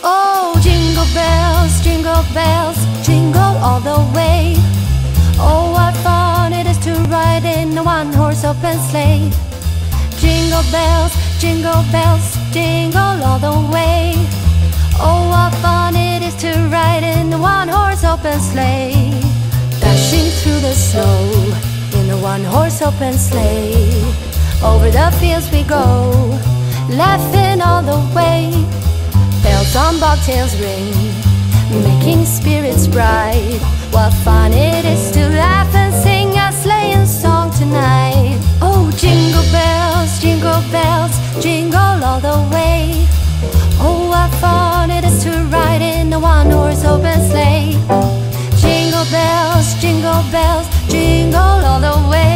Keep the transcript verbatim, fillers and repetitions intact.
Oh, jingle bells, jingle bells, jingle all the way. Oh, what fun it is to ride in a one-horse open sleigh. Jingle bells, jingle bells, jingle all the way. Oh, what fun it is to ride in a one-horse open sleigh. Dashing through the snow in a one-horse open sleigh. Over the fields we go, laughing all the way. Bells on bobtails ring, making spirits bright. What fun it is to laugh and sing a sleighing song tonight. Oh, jingle bells, jingle bells, jingle all the way. Oh, what fun it is to ride in a one-horse open sleigh. Jingle bells, jingle bells, jingle all the way.